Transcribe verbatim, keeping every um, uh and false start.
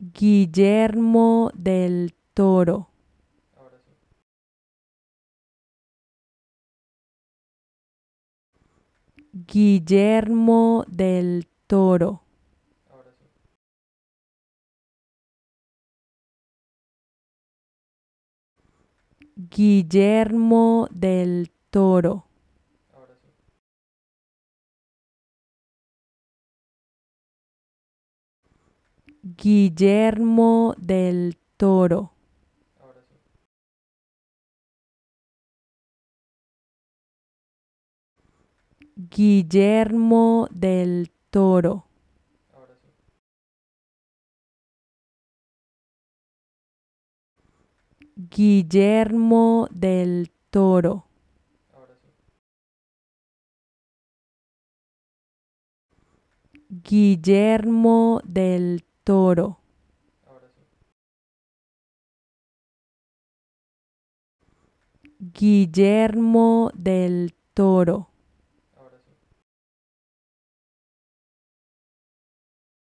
Guillermo del Toro. Ahora sí. Guillermo del Toro. Ahora sí. Guillermo del Toro. Ahora sí. Guillermo del Toro. Ahora sí. Guillermo del Toro. Ahora sí. Guillermo del Toro. Ahora sí. Guillermo del Toro. Ahora sí. Guillermo del Toro.